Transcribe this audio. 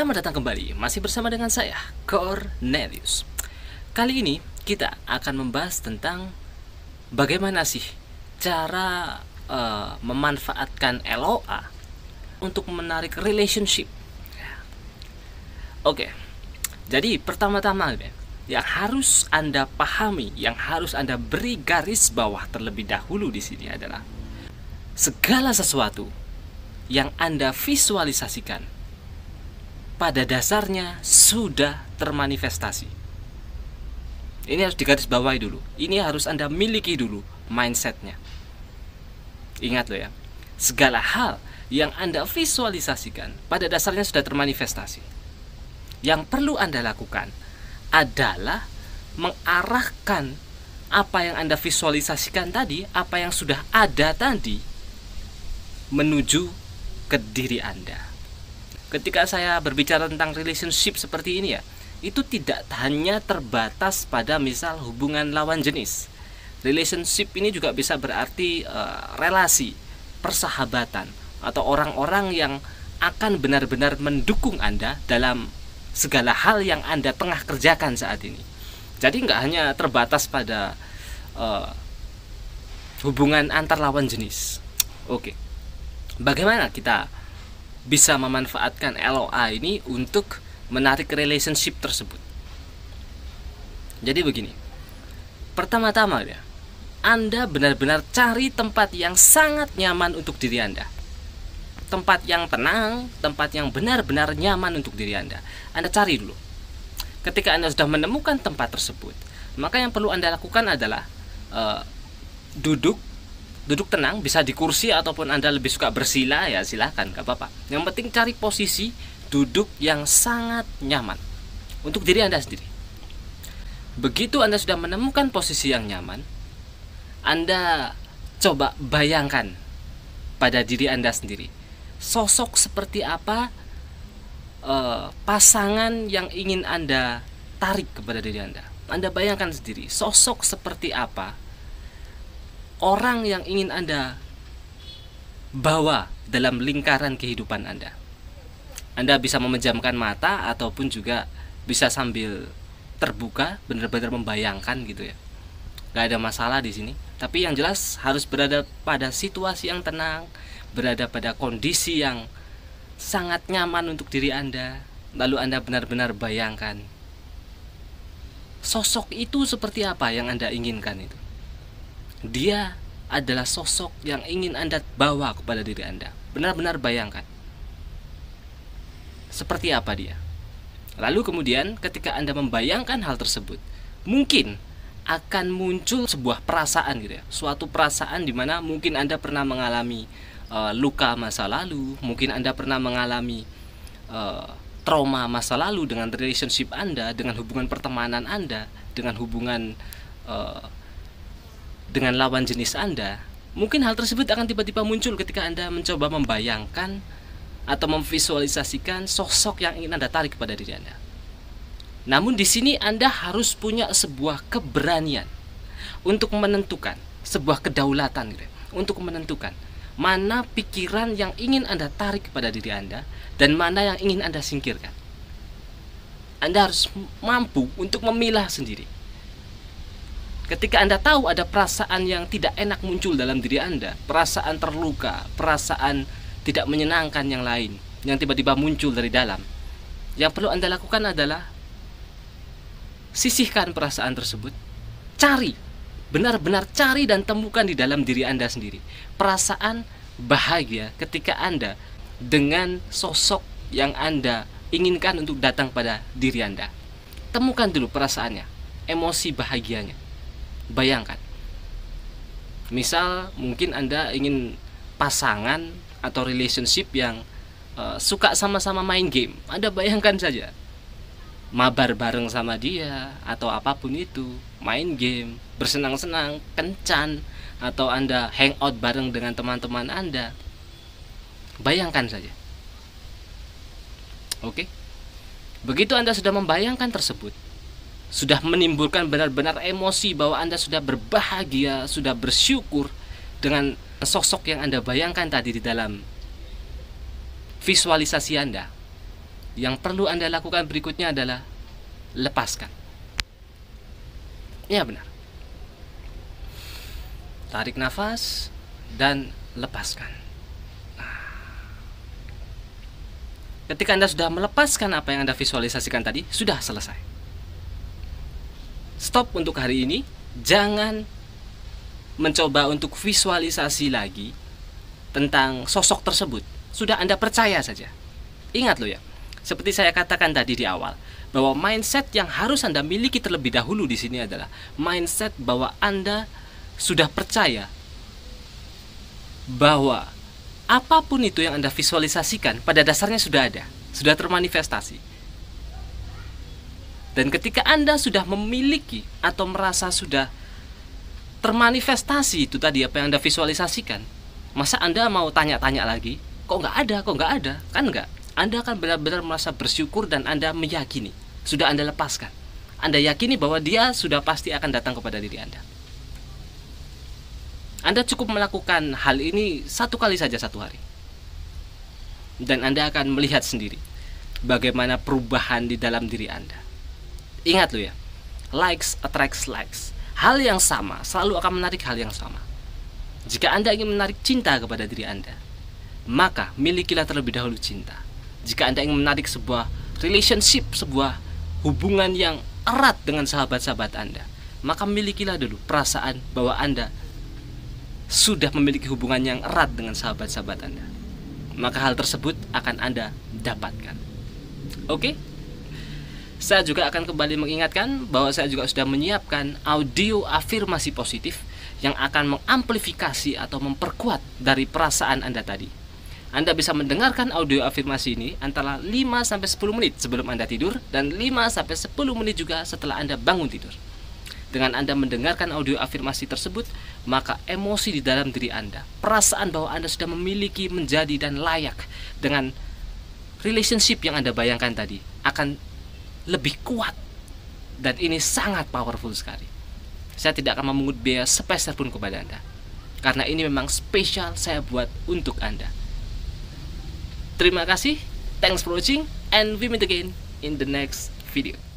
Selamat datang kembali, masih bersama dengan saya, Cornelius. Kali ini kita akan membahas tentang bagaimana sih cara memanfaatkan LOA untuk menarik relationship. Oke, jadi pertama-tama yang harus Anda pahami, yang harus Anda beri garis bawah terlebih dahulu di sini adalah segala sesuatu yang Anda visualisasikan pada dasarnya sudah termanifestasi. Ini harus digarisbawahi dulu. Ini harus Anda miliki dulu mindsetnya. Ingat loh ya, segala hal yang Anda visualisasikan pada dasarnya sudah termanifestasi. Yang perlu Anda lakukan adalah mengarahkan apa yang Anda visualisasikan tadi, apa yang sudah ada tadi, menuju ke diri Anda. Ketika saya berbicara tentang relationship seperti ini ya, itu tidak hanya terbatas pada misal hubungan lawan jenis. Relationship ini juga bisa berarti relasi, persahabatan, atau orang-orang yang akan benar-benar mendukung Anda dalam segala hal yang Anda tengah kerjakan saat ini. Jadi nggak hanya terbatas pada hubungan antar lawan jenis. Oke, bagaimana kita bisa memanfaatkan LOA ini untuk menarik relationship tersebut? Jadi begini, pertama-tama ya, Anda benar-benar cari tempat yang sangat nyaman untuk diri Anda. Tempat yang tenang, tempat yang benar-benar nyaman untuk diri Anda. Anda cari dulu. Ketika Anda sudah menemukan tempat tersebut, maka yang perlu Anda lakukan adalah duduk tenang, bisa di kursi ataupun Anda lebih suka bersila ya silahkan, gak apa-apa. Yang penting cari posisi duduk yang sangat nyaman untuk diri Anda sendiri. Begitu Anda sudah menemukan posisi yang nyaman, Anda coba bayangkan pada diri Anda sendiri, sosok seperti apa pasangan yang ingin Anda tarik kepada diri Anda. Anda bayangkan sendiri, sosok seperti apa orang yang ingin Anda bawa dalam lingkaran kehidupan Anda. Anda bisa memejamkan mata ataupun juga bisa sambil terbuka, benar-benar membayangkan gitu ya. Gak ada masalah di sini. Tapi yang jelas harus berada pada situasi yang tenang, berada pada kondisi yang sangat nyaman untuk diri Anda. Lalu Anda benar-benar bayangkan sosok itu seperti apa yang Anda inginkan itu. Dia adalah sosok yang ingin Anda bawa kepada diri Anda. Benar-benar bayangkan seperti apa dia. Lalu kemudian ketika Anda membayangkan hal tersebut, mungkin akan muncul sebuah perasaan gitu ya. Suatu perasaan di mana mungkin Anda pernah mengalami luka masa lalu, mungkin Anda pernah mengalami trauma masa lalu dengan relationship Anda, dengan hubungan pertemanan Anda, dengan hubungan dengan lawan jenis Anda. Mungkin hal tersebut akan tiba-tiba muncul ketika Anda mencoba membayangkan atau memvisualisasikan sosok yang ingin Anda tarik kepada diri Anda. Namun di sini Anda harus punya sebuah keberanian untuk menentukan, sebuah kedaulatan gitu, untuk menentukan mana pikiran yang ingin Anda tarik kepada diri Anda dan mana yang ingin Anda singkirkan. Anda harus mampu untuk memilah sendiri. Ketika Anda tahu ada perasaan yang tidak enak muncul dalam diri Anda, perasaan terluka, perasaan tidak menyenangkan yang lain yang tiba-tiba muncul dari dalam, yang perlu Anda lakukan adalah sisihkan perasaan tersebut. Cari, benar-benar cari dan temukan di dalam diri Anda sendiri perasaan bahagia ketika Anda dengan sosok yang Anda inginkan untuk datang pada diri Anda. Temukan dulu perasaannya, emosi bahagianya. Bayangkan, misal mungkin Anda ingin pasangan atau relationship yang suka sama-sama main game. Anda bayangkan saja, mabar bareng sama dia atau apapun itu, main game, bersenang-senang, kencan, atau Anda hangout bareng dengan teman-teman Anda. Bayangkan saja. Oke. Begitu Anda sudah membayangkan tersebut, sudah menimbulkan benar-benar emosi bahwa Anda sudah berbahagia, sudah bersyukur dengan sosok yang Anda bayangkan tadi di dalam visualisasi Anda. yang perlu Anda lakukan berikutnya adalah lepaskan. Ya benar. Tarik nafas dan lepaskan. Ketika Anda sudah melepaskan apa yang Anda visualisasikan tadi, sudah selesai. Stop untuk hari ini. Jangan mencoba untuk visualisasi lagi tentang sosok tersebut. Sudah Anda percaya saja. Ingat loh ya, seperti saya katakan tadi di awal, bahwa mindset yang harus Anda miliki terlebih dahulu di sini adalah mindset bahwa Anda sudah percaya bahwa apapun itu yang Anda visualisasikan pada dasarnya sudah ada, sudah termanifestasi. Dan ketika Anda sudah memiliki atau merasa sudah termanifestasi itu tadi apa yang Anda visualisasikan, masa Anda mau tanya-tanya lagi, kok nggak ada, kok nggak ada? Kan nggak. Anda akan benar-benar merasa bersyukur dan Anda meyakini, sudah Anda lepaskan. Anda yakini bahwa dia sudah pasti akan datang kepada diri Anda. Anda cukup melakukan hal ini satu kali saja satu hari. Dan Anda akan melihat sendiri bagaimana perubahan di dalam diri Anda. Ingat loh ya, likes attracts likes. Hal yang sama selalu akan menarik hal yang sama. Jika Anda ingin menarik cinta kepada diri Anda, maka milikilah terlebih dahulu cinta. Jika Anda ingin menarik sebuah relationship, sebuah hubungan yang erat dengan sahabat-sahabat Anda, maka milikilah dulu perasaan bahwa Anda sudah memiliki hubungan yang erat dengan sahabat-sahabat Anda. Maka hal tersebut akan Anda dapatkan. Oke? Saya juga akan kembali mengingatkan bahwa saya juga sudah menyiapkan audio afirmasi positif yang akan mengamplifikasi atau memperkuat dari perasaan Anda tadi. Anda bisa mendengarkan audio afirmasi ini antara 5-10 menit sebelum Anda tidur dan 5-10 menit juga setelah Anda bangun tidur. Dengan Anda mendengarkan audio afirmasi tersebut, maka emosi di dalam diri Anda, perasaan bahwa Anda sudah memiliki, menjadi, dan layak dengan relationship yang Anda bayangkan tadi akan lebih kuat. Dan ini sangat powerful sekali. Saya tidak akan memungut biaya sepeser pun kepada Anda, karena ini memang spesial saya buat untuk Anda. Terima kasih, thanks for watching, and we meet again in the next video.